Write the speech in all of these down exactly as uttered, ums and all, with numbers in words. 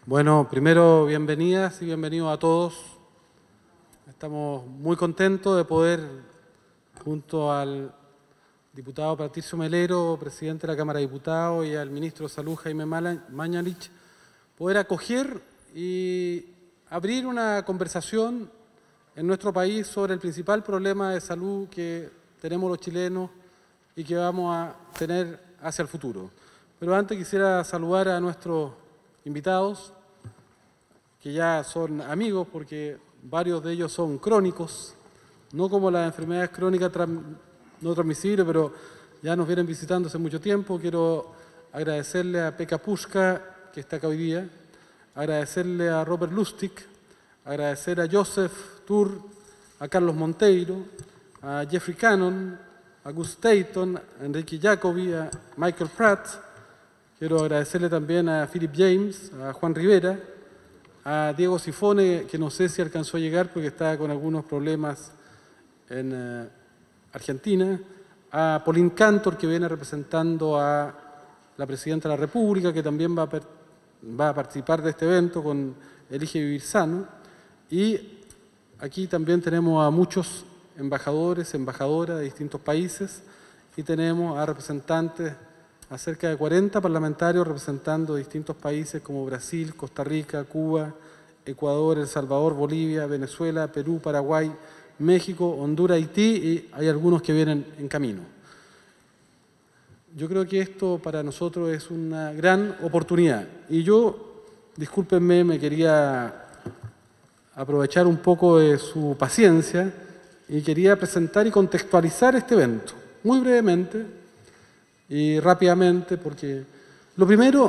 Bueno, primero, bienvenidas y bienvenidos a todos. Estamos muy contentos de poder, junto al diputado Patricio Melero, presidente de la Cámara de Diputados, y al ministro de Salud, Jaime Mañalich, poder acoger y abrir una conversación en nuestro país sobre el principal problema de salud que tenemos los chilenos y que vamos a tener hacia el futuro. Pero antes quisiera saludar a nuestros invitados, que ya son amigos porque varios de ellos son crónicos, no como las enfermedades crónicas no transmisibles, pero ya nos vienen visitando hace mucho tiempo. Quiero agradecerle a Pekka Puska, que está acá hoy día, agradecerle a Robert Lustig, agradecer a Joseph Tur, a Carlos Monteiro, a Jeffrey Cannon, a Gus Dayton, a Enrique Jacobi, a Michael Pratt. Quiero agradecerle también a Philip James, a Juan Rivera, a Diego Sifone, que no sé si alcanzó a llegar porque estaba con algunos problemas en uh, Argentina, a Pauline Cantor, que viene representando a la Presidenta de la República, que también va a, va a participar de este evento con Elige Vivir Sano, y aquí también tenemos a muchos embajadores, embajadoras de distintos países, y tenemos a representantes, a cerca de cuarenta parlamentarios representando distintos países como Brasil, Costa Rica, Cuba, Ecuador, El Salvador, Bolivia, Venezuela, Perú, Paraguay, México, Honduras, Haití, y hay algunos que vienen en camino. Yo creo que esto para nosotros es una gran oportunidad. Y yo, discúlpenme, me quería aprovechar un poco de su paciencia y quería presentar y contextualizar este evento, muy brevemente y rápidamente, porque lo primero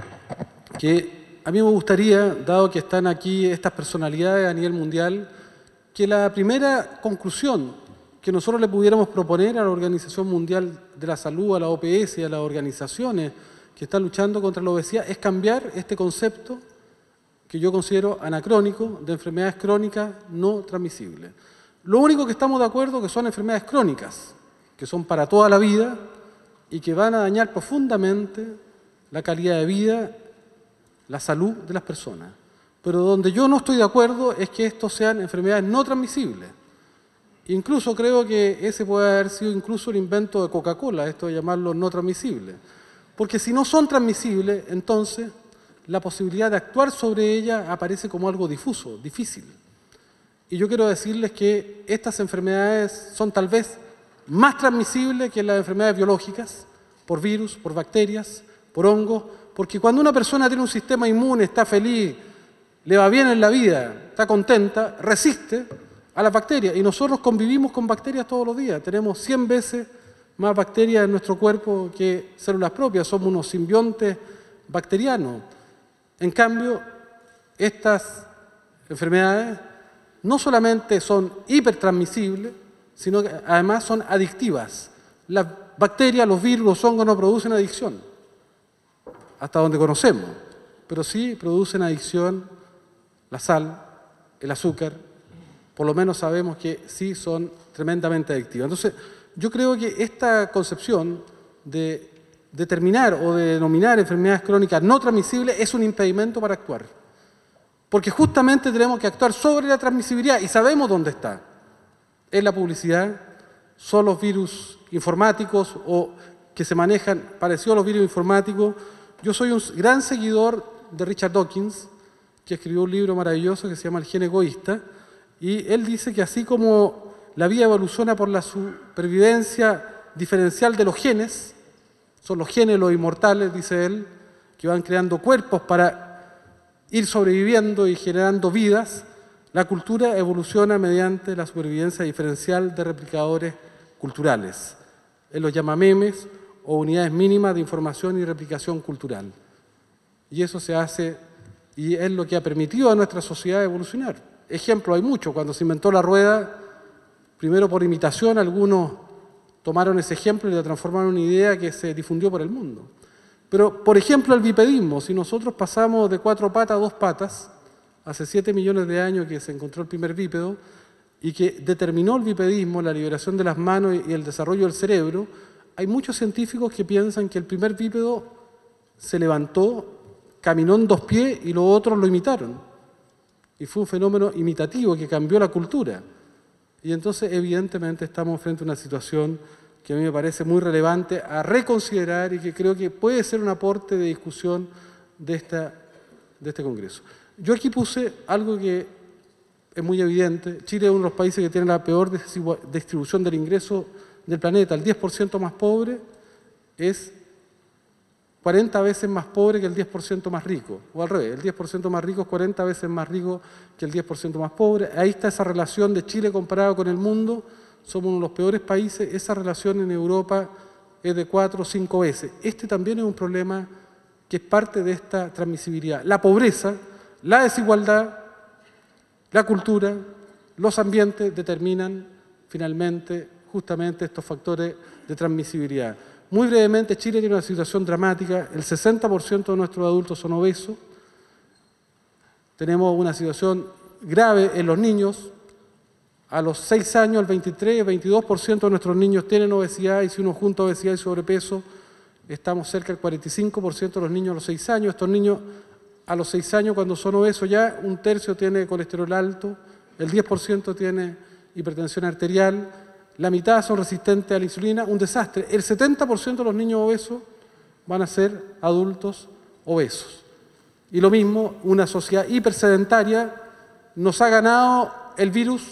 que a mí me gustaría, dado que están aquí estas personalidades a nivel mundial, que la primera conclusión que nosotros le pudiéramos proponer a la Organización Mundial de la Salud, a la O P S y a las organizaciones que están luchando contra la obesidad es cambiar este concepto que yo considero anacrónico de enfermedades crónicas no transmisibles. Lo único que estamos de acuerdo es que son enfermedades crónicas, que son para toda la vida y que van a dañar profundamente la calidad de vida, la salud de las personas. Pero donde yo no estoy de acuerdo es que estos sean enfermedades no transmisibles. Incluso creo que ese puede haber sido incluso el invento de Coca-Cola, esto de llamarlo no transmisible. Porque si no son transmisibles, entonces la posibilidad de actuar sobre ellas aparece como algo difuso, difícil. Y yo quiero decirles que estas enfermedades son tal vez más transmisibles que las enfermedades biológicas, por virus, por bacterias, por hongos, porque cuando una persona tiene un sistema inmune, está feliz, le va bien en la vida, está contenta, resiste a las bacterias. Y nosotros convivimos con bacterias todos los días. Tenemos cien veces más bacterias en nuestro cuerpo que células propias. Somos unos simbiontes bacterianos. En cambio, estas enfermedades no solamente son hipertransmisibles, sino que además son adictivas. Las bacterias, los virus, los hongos no producen adicción, hasta donde conocemos, pero sí producen adicción la sal, el azúcar, por lo menos sabemos que sí son tremendamente adictivas. Entonces, yo creo que esta concepción de determinar o de denominar enfermedades crónicas no transmisibles es un impedimento para actuar, porque justamente tenemos que actuar sobre la transmisibilidad y sabemos dónde está. Es la publicidad, son los virus informáticos o que se manejan parecido a los virus informáticos. Yo soy un gran seguidor de Richard Dawkins, que escribió un libro maravilloso que se llama El gen egoísta, y él dice que así como la vida evoluciona por la supervivencia diferencial de los genes, son los genes los inmortales, dice él, que van creando cuerpos para ir sobreviviendo y generando vidas, la cultura evoluciona mediante la supervivencia diferencial de replicadores culturales. Él los llama memes o unidades mínimas de información y replicación cultural. Y eso se hace, y es lo que ha permitido a nuestra sociedad evolucionar. Ejemplo, hay mucho. Cuando se inventó la rueda, primero por imitación, algunos tomaron ese ejemplo y la transformaron en una idea que se difundió por el mundo. Pero, por ejemplo, el bipedismo. Si nosotros pasamos de cuatro patas a dos patas, hace siete millones de años que se encontró el primer bípedo y que determinó el bipedismo, la liberación de las manos y el desarrollo del cerebro, hay muchos científicos que piensan que el primer bípedo se levantó caminó en dos pies y los otros lo imitaron. Y fue un fenómeno imitativo que cambió la cultura. Y entonces, evidentemente, estamos frente a una situación que a mí me parece muy relevante a reconsiderar y que creo que puede ser un aporte de discusión de, esta, de este Congreso. Yo aquí puse algo que es muy evidente. Chile es uno de los países que tiene la peor distribución del ingreso del planeta. El diez por ciento más pobre es cuarenta veces más pobre que el diez por ciento más rico. O al revés, el diez por ciento más rico es cuarenta veces más rico que el diez por ciento más pobre. Ahí está esa relación de Chile comparado con el mundo. Somos uno de los peores países. Esa relación en Europa es de cuatro o cinco veces. Este también es un problema que es parte de esta transmisibilidad. La pobreza, la desigualdad, la cultura, los ambientes determinan finalmente justamente estos factores de transmisibilidad. Muy brevemente, Chile tiene una situación dramática. El sesenta por ciento de nuestros adultos son obesos. Tenemos una situación grave en los niños. A los seis años, el veintitrés, veintidós por ciento de nuestros niños tienen obesidad, y si uno junta obesidad y sobrepeso, estamos cerca del cuarenta y cinco por ciento de los niños a los seis años. Estos niños a los seis años, cuando son obesos, ya un tercio tiene colesterol alto, el diez por ciento tiene hipertensión arterial, la mitad son resistentes a la insulina, un desastre. El setenta por ciento de los niños obesos van a ser adultos obesos. Y lo mismo, una sociedad hipersedentaria nos ha ganado el virus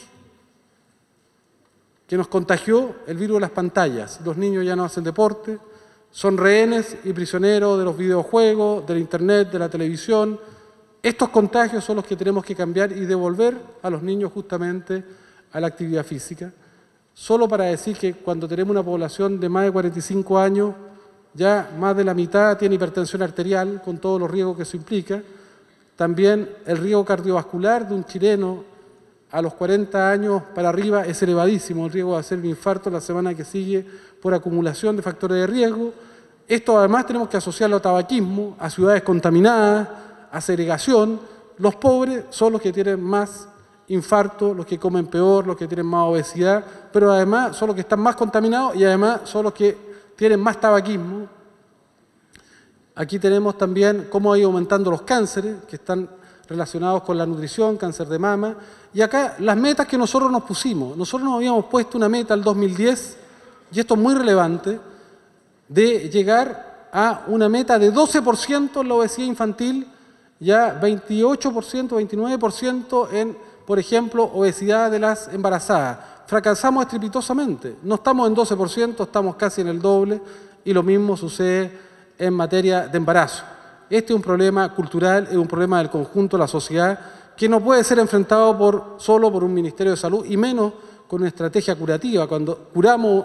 que nos contagió, el virus de las pantallas. Los niños ya no hacen deporte, son rehenes y prisioneros de los videojuegos, del internet, de la televisión. Estos contagios son los que tenemos que cambiar y devolver a los niños justamente a la actividad física. Solo para decir que cuando tenemos una población de más de cuarenta y cinco años, ya más de la mitad tiene hipertensión arterial, con todos los riesgos que eso implica. También el riesgo cardiovascular de un chileno a los cuarenta años para arriba es elevadísimo, el riesgo de hacer un infarto la semana que sigue por acumulación de factores de riesgo. Esto además tenemos que asociarlo a tabaquismo, a ciudades contaminadas, a segregación. Los pobres son los que tienen más infarto, los que comen peor, los que tienen más obesidad, pero además son los que están más contaminados y además son los que tienen más tabaquismo. Aquí tenemos también cómo ha ido aumentando los cánceres, que están relacionados con la nutrición, cáncer de mama. Y acá las metas que nosotros nos pusimos. Nosotros nos habíamos puesto una meta al dos mil diez, y esto es muy relevante, de llegar a una meta de doce por ciento en la obesidad infantil, ya veintiocho por ciento, veintinueve por ciento en, por ejemplo, obesidad de las embarazadas. Fracasamos estrepitosamente. No estamos en doce por ciento, estamos casi en el doble, y lo mismo sucede en materia de embarazo. Este es un problema cultural, es un problema del conjunto de la sociedad, que no puede ser enfrentado por, solo por un Ministerio de Salud, y menos con una estrategia curativa. Cuando curamos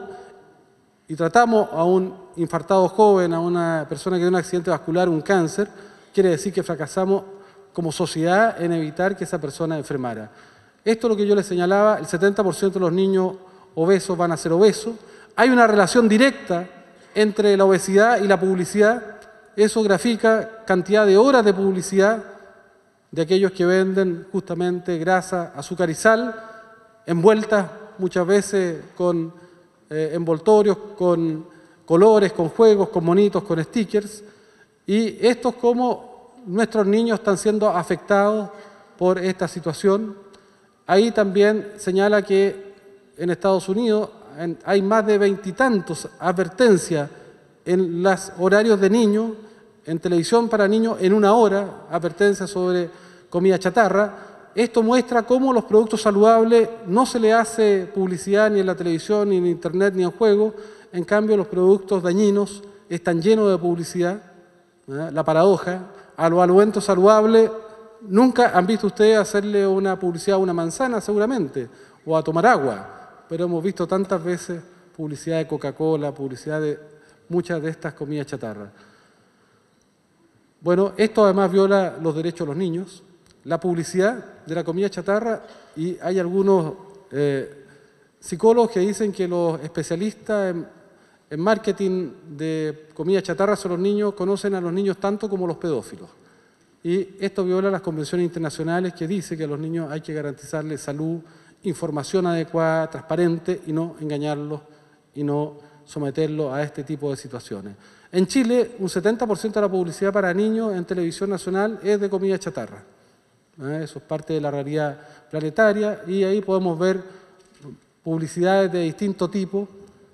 y tratamos a un infartado joven, a una persona que tiene un accidente vascular, un cáncer, quiere decir que fracasamos como sociedad en evitar que esa persona enfermara. Esto es lo que yo les señalaba, el setenta por ciento de los niños obesos van a ser obesos. Hay una relación directa entre la obesidad y la publicidad. Eso grafica cantidad de horas de publicidad de aquellos que venden justamente grasa, azúcar y sal, envueltas muchas veces con eh, envoltorios, con colores, con juegos, con monitos, con stickers. Y esto es como nuestros niños están siendo afectados por esta situación. Ahí también señala que en Estados Unidos en, hay más de veintitantos advertencias en los horarios de niños, en televisión para niños, en una hora, advertencias sobre comida chatarra. Esto muestra cómo los productos saludables no se le hace publicidad ni en la televisión, ni en internet, ni en juego. En cambio, los productos dañinos están llenos de publicidad. ¿Verdad? La paradoja, a los alimentos saludables, nunca han visto ustedes hacerle una publicidad a una manzana, seguramente, o a tomar agua, pero hemos visto tantas veces publicidad de Coca-Cola, publicidad de muchas de estas comidas chatarra. Bueno, esto además viola los derechos de los niños, la publicidad de la comida chatarra, y hay algunos eh, psicólogos que dicen que los especialistas en, en marketing de comida chatarra son los niños, conocen a los niños tanto como los pedófilos. Y esto viola las convenciones internacionales que dicen que a los niños hay que garantizarles salud, información adecuada, transparente, y no engañarlos y no someterlo a este tipo de situaciones. En Chile, un setenta por ciento de la publicidad para niños en televisión nacional es de comida chatarra. ¿Eh? Eso es parte de la realidad planetaria y ahí podemos ver publicidades de distinto tipo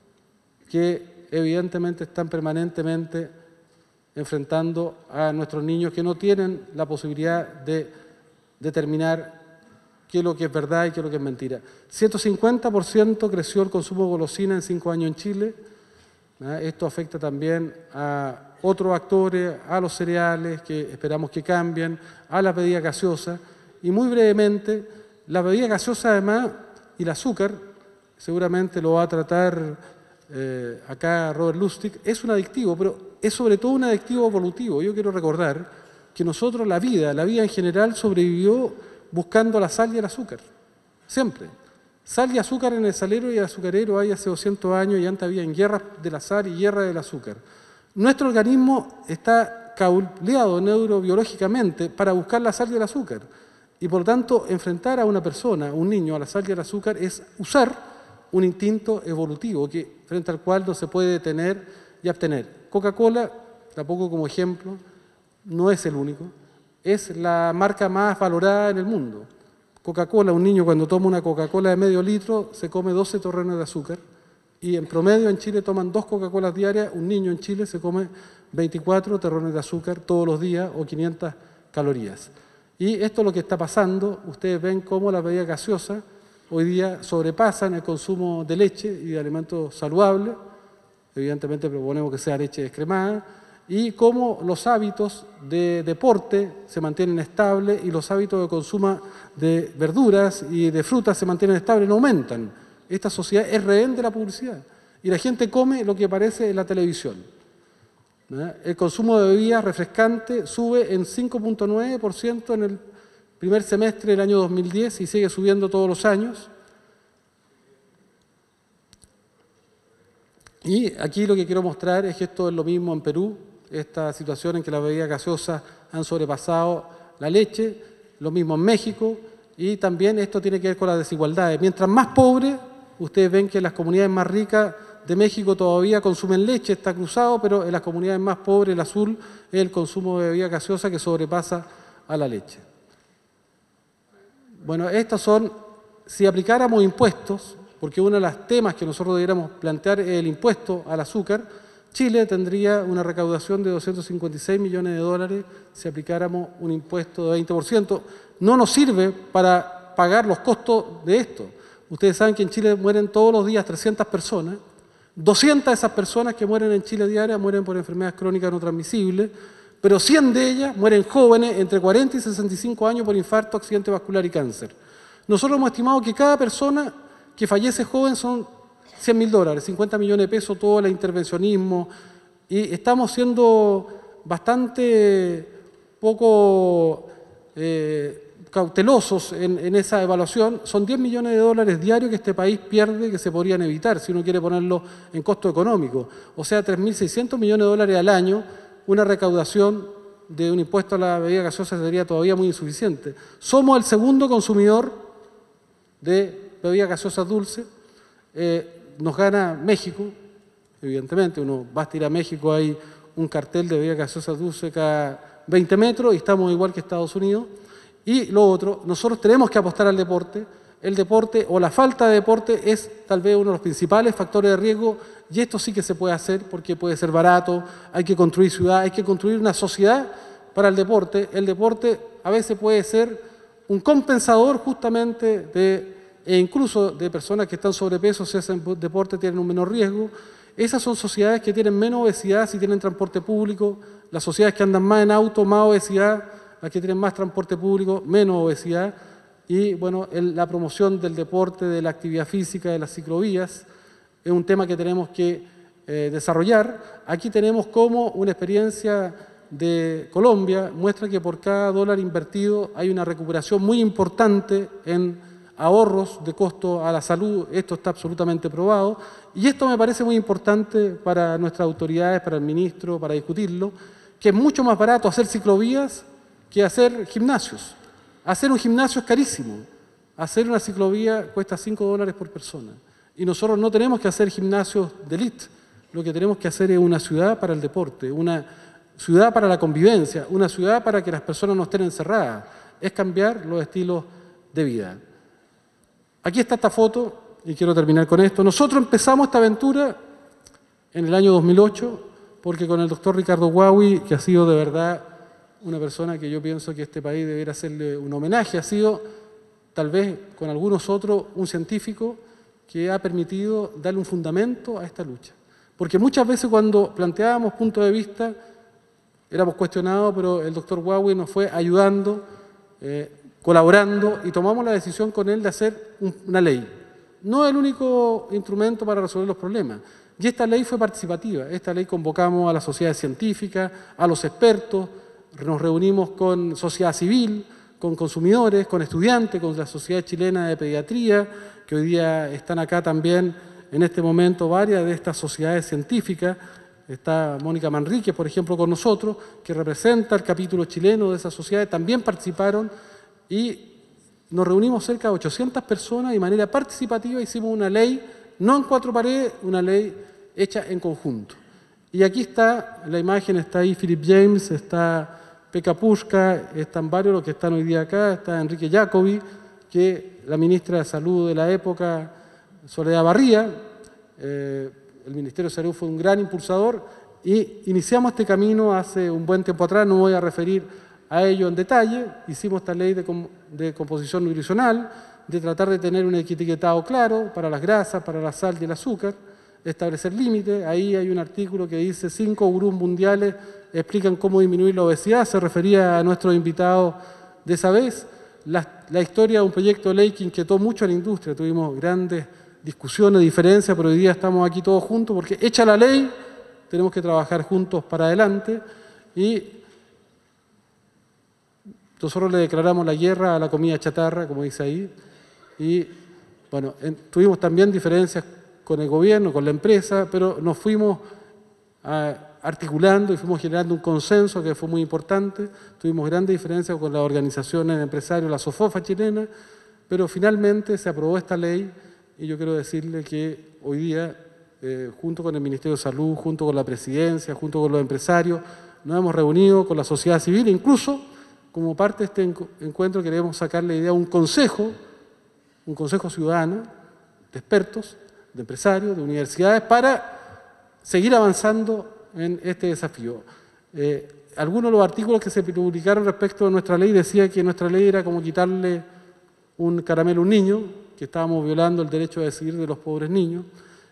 que evidentemente están permanentemente enfrentando a nuestros niños que no tienen la posibilidad de determinar qué es lo que es verdad y qué es lo que es mentira. ciento cincuenta por ciento creció el consumo de golosina en cinco años en Chile. ¿Eh? Esto afecta también a otros actores, a los cereales, que esperamos que cambien, a la bebida gaseosa. Y muy brevemente, la bebida gaseosa además y el azúcar, seguramente lo va a tratar eh, acá Robert Lustig, es un adictivo, pero es sobre todo un adictivo evolutivo. Yo quiero recordar que nosotros, la vida, la vida en general sobrevivió buscando la sal y el azúcar, siempre. Sal y azúcar en el salero y el azucarero hay hace doscientos años y antes había guerras de la sal y guerra del azúcar. Nuestro organismo está cableado neurobiológicamente para buscar la sal y el azúcar. Y por lo tanto, enfrentar a una persona, un niño, a la sal y al azúcar es usar un instinto evolutivo que, frente al cual no se puede detener y abstener. Coca-Cola, tampoco como ejemplo, no es el único, es la marca más valorada en el mundo. Coca-Cola, un niño cuando toma una Coca-Cola de medio litro se come doce torrenos de azúcar y en promedio en Chile toman dos Coca-Colas diarias, un niño en Chile se come veinticuatro torrenos de azúcar todos los días o quinientas calorías. Y esto es lo que está pasando, ustedes ven cómo las bebidas gaseosas hoy día sobrepasan el consumo de leche y de alimentos saludables, evidentemente proponemos que sea leche descremada, y cómo los hábitos de deporte se mantienen estables y los hábitos de consumo de verduras y de frutas se mantienen estables, no aumentan. Esta sociedad es rehén de la publicidad y la gente come lo que aparece en la televisión. ¿Eh? El consumo de bebidas refrescantes sube en cinco punto nueve por ciento en el primer semestre del año dos mil diez y sigue subiendo todos los años. Y aquí lo que quiero mostrar es que esto es lo mismo en Perú, esta situación en que las bebidas gaseosas han sobrepasado la leche, lo mismo en México, y también esto tiene que ver con las desigualdades. Mientras más pobres, ustedes ven que en las comunidades más ricas de México todavía consumen leche, está cruzado, pero en las comunidades más pobres, el azul, es el consumo de bebidas gaseosas que sobrepasa a la leche. Bueno, estos son, si aplicáramos impuestos, porque uno de los temas que nosotros deberíamos plantear es el impuesto al azúcar, Chile tendría una recaudación de doscientos cincuenta y seis millones de dólares si aplicáramos un impuesto de veinte por ciento. No nos sirve para pagar los costos de esto. Ustedes saben que en Chile mueren todos los días trescientas personas. doscientas de esas personas que mueren en Chile diaria mueren por enfermedades crónicas no transmisibles, pero cien de ellas mueren jóvenes entre cuarenta y sesenta y cinco años por infarto, accidente vascular y cáncer. Nosotros hemos estimado que cada persona que fallece joven son cien mil dólares, cincuenta millones de pesos, todo el intervencionismo, y estamos siendo bastante poco eh, cautelosos en, en esa evaluación. Son diez millones de dólares diarios que este país pierde, que se podrían evitar si uno quiere ponerlo en costo económico. O sea, tres mil seiscientos millones de dólares al año, una recaudación de un impuesto a la bebida gaseosa sería todavía muy insuficiente. Somos el segundo consumidor de bebidas gaseosas dulces. Eh, nos gana México, evidentemente, uno basta ir a México, hay un cartel de bebidas gaseosas dulces cada veinte metros y estamos igual que Estados Unidos. Y lo otro, nosotros tenemos que apostar al deporte. El deporte o la falta de deporte es tal vez uno de los principales factores de riesgo y esto sí que se puede hacer porque puede ser barato, hay que construir ciudad, hay que construir una sociedad para el deporte. El deporte a veces puede ser un compensador justamente de e incluso de personas que están sobrepeso, si hacen deporte, tienen un menor riesgo. Esas son sociedades que tienen menos obesidad si tienen transporte público, las sociedades que andan más en auto, más obesidad, las que tienen más transporte público, menos obesidad. Y bueno, el, la promoción del deporte, de la actividad física, de las ciclovías, es un tema que tenemos que eh, desarrollar. Aquí tenemos como una experiencia de Colombia, muestra que por cada dólar invertido hay una recuperación muy importante en ahorros de costo a la salud. Esto está absolutamente probado y esto me parece muy importante para nuestras autoridades, para el ministro, para discutirlo, que es mucho más barato hacer ciclovías que hacer gimnasios. Hacer un gimnasio es carísimo, hacer una ciclovía cuesta cinco dólares por persona y nosotros no tenemos que hacer gimnasios de élite, lo que tenemos que hacer es una ciudad para el deporte, una ciudad para la convivencia, una ciudad para que las personas no estén encerradas. Es cambiar los estilos de vida. Aquí está esta foto, y quiero terminar con esto. Nosotros empezamos esta aventura en el año dos mil ocho, porque con el doctor Ricardo Huawi, que ha sido de verdad una persona que yo pienso que este país debería hacerle un homenaje, ha sido, tal vez con algunos otros, un científico que ha permitido darle un fundamento a esta lucha. Porque muchas veces cuando planteábamos puntos de vista, éramos cuestionados, pero el doctor Huawi nos fue ayudando, eh, colaborando, y tomamos la decisión con él de hacer un, una ley. No es el único instrumento para resolver los problemas. Y esta ley fue participativa. Esta ley convocamos a la sociedad científica, a los expertos, nos reunimos con sociedad civil, con consumidores, con estudiantes, con la Sociedad Chilena de Pediatría, que hoy día están acá también en este momento varias de estas sociedades científicas. Está Mónica Manríquez, por ejemplo, con nosotros, que representa el capítulo chileno de esas sociedades, también participaron y nos reunimos cerca de ochocientas personas y de manera participativa hicimos una ley, no en cuatro paredes, una ley hecha en conjunto. Y aquí está, la imagen está ahí Philip James, está Pekka Puska, están varios los que están hoy día acá, está Enrique Jacobi, que la ministra de Salud de la época, Soledad Barría, eh, el Ministerio de Salud fue un gran impulsador y iniciamos este camino hace un buen tiempo atrás, no voy a referir a ello en detalle. Hicimos esta ley de, com de composición nutricional, de tratar de tener un etiquetado claro para las grasas, para la sal y el azúcar, establecer límites. Ahí hay un artículo que dice cinco gurús mundiales explican cómo disminuir la obesidad, se refería a nuestros invitados de esa vez. La, la historia de un proyecto de ley que inquietó mucho a la industria, tuvimos grandes discusiones, diferencias, pero hoy día estamos aquí todos juntos porque hecha la ley, tenemos que trabajar juntos para adelante y nosotros le declaramos la guerra a la comida chatarra, como dice ahí, y bueno, en, tuvimos también diferencias con el gobierno, con la empresa, pero nos fuimos a, articulando y fuimos generando un consenso que fue muy importante. Tuvimos grandes diferencias con las organizaciones de empresarios, la SOFOFA chilena, pero finalmente se aprobó esta ley y yo quiero decirle que hoy día, eh, junto con el Ministerio de Salud, junto con la Presidencia, junto con los empresarios, nos hemos reunido con la sociedad civil, incluso como parte de este encuentro queremos sacar la idea de un consejo, un consejo ciudadano de expertos, de empresarios, de universidades, para seguir avanzando en este desafío. Eh, algunos de los artículos que se publicaron respecto a nuestra ley decía que nuestra ley era como quitarle un caramelo a un niño, que estábamos violando el derecho a decidir de los pobres niños,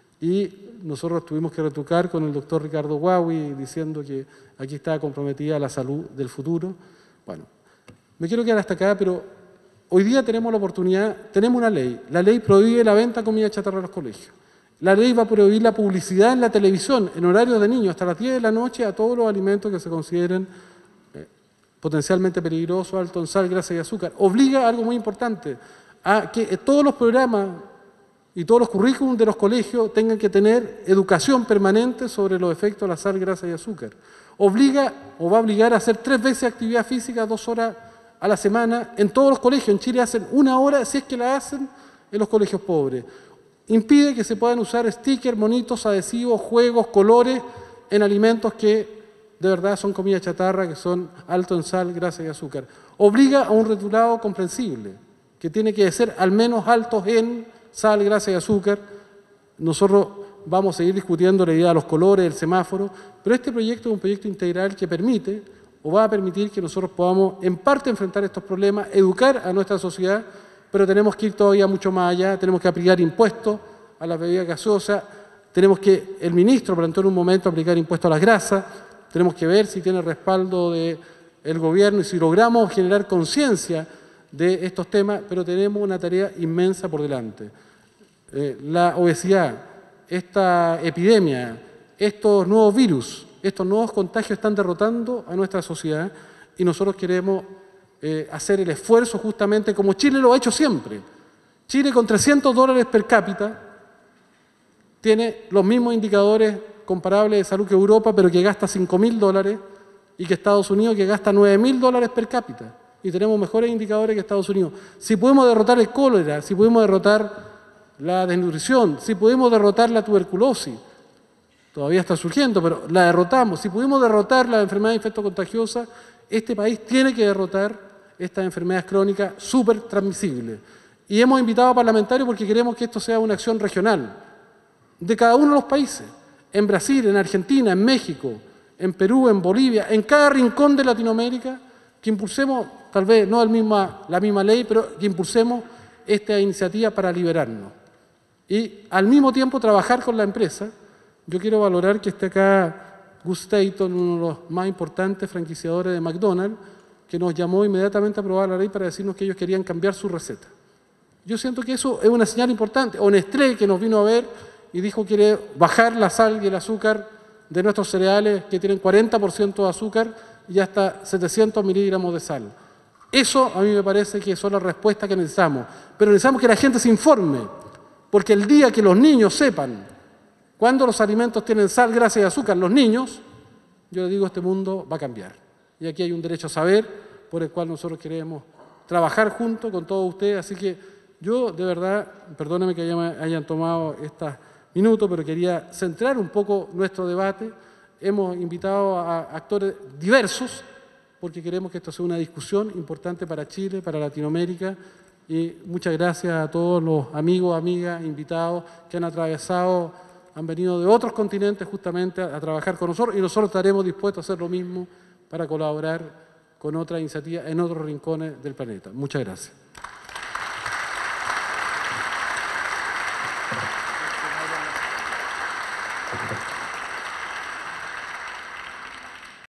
y nosotros tuvimos que retrucar con el doctor Ricardo Huawi diciendo que aquí estaba comprometida la salud del futuro. Bueno, me quiero quedar hasta acá, pero hoy día tenemos la oportunidad, tenemos una ley. La ley prohíbe la venta de comida chatarra en los colegios. La ley va a prohibir la publicidad en la televisión, en horarios de niños, hasta las diez de la noche, a todos los alimentos que se consideren eh, potencialmente peligrosos, altos en sal, grasa y azúcar. Obliga algo muy importante, a que todos los programas y todos los currículums de los colegios tengan que tener educación permanente sobre los efectos de la sal, grasa y azúcar. Obliga o va a obligar a hacer tres veces actividad física, dos horas a la semana, en todos los colegios. En Chile hacen una hora, si es que la hacen, en los colegios pobres. Impide que se puedan usar stickers, monitos, adhesivos, juegos, colores en alimentos que de verdad son comida chatarra, que son altos en sal, grasa y azúcar. Obliga a un rotulado comprensible, que tiene que ser al menos altos en sal, grasa y azúcar. Nosotros vamos a seguir discutiendo la idea de los colores, el semáforo, pero este proyecto es un proyecto integral que permite o va a permitir que nosotros podamos en parte enfrentar estos problemas, educar a nuestra sociedad, pero tenemos que ir todavía mucho más allá, tenemos que aplicar impuestos a las bebidas gaseosas, tenemos que, el ministro planteó en un momento aplicar impuestos a las grasas, tenemos que ver si tiene respaldo del gobierno y si logramos generar conciencia de estos temas, pero tenemos una tarea inmensa por delante. Eh, la obesidad, esta epidemia, estos nuevos virus, estos nuevos contagios están derrotando a nuestra sociedad y nosotros queremos eh, hacer el esfuerzo justamente como Chile lo ha hecho siempre. Chile con trescientos dólares per cápita tiene los mismos indicadores comparables de salud que Europa, pero que gasta cinco mil dólares y que Estados Unidos que gasta nueve mil dólares per cápita. Y tenemos mejores indicadores que Estados Unidos. Si podemos derrotar el cólera, si podemos derrotar la desnutrición, si podemos derrotar la tuberculosis, todavía está surgiendo, pero la derrotamos. Si pudimos derrotar la enfermedad infectocontagiosa, este país tiene que derrotar estas enfermedades crónicas súper transmisibles. Y hemos invitado a parlamentarios porque queremos que esto sea una acción regional de cada uno de los países. En Brasil, en Argentina, en México, en Perú, en Bolivia, en cada rincón de Latinoamérica, que impulsemos, tal vez no el misma, la misma ley, pero que impulsemos esta iniciativa para liberarnos. Y al mismo tiempo trabajar con la empresa. Yo quiero valorar que esté acá Gus Staton, uno de los más importantes franquiciadores de McDonald's, que nos llamó inmediatamente a aprobar la ley para decirnos que ellos querían cambiar su receta. Yo siento que eso es una señal importante. O Nestlé, que nos vino a ver y dijo que quiere bajar la sal y el azúcar de nuestros cereales, que tienen cuarenta por ciento de azúcar y hasta setecientos miligramos de sal. Eso a mí me parece que son las respuestas que necesitamos. Pero necesitamos que la gente se informe, porque el día que los niños sepan cuándo los alimentos tienen sal, grasa y azúcar, los niños, yo les digo, este mundo va a cambiar. Y aquí hay un derecho a saber por el cual nosotros queremos trabajar junto con todos ustedes. Así que yo, de verdad, perdónenme que hayan tomado estos minutos, pero quería centrar un poco nuestro debate. Hemos invitado a actores diversos, porque queremos que esto sea una discusión importante para Chile, para Latinoamérica. Y muchas gracias a todos los amigos, amigas, invitados que han atravesado, han venido de otros continentes justamente a, a trabajar con nosotros, y nosotros estaremos dispuestos a hacer lo mismo para colaborar con otras iniciativas en otros rincones del planeta. Muchas gracias.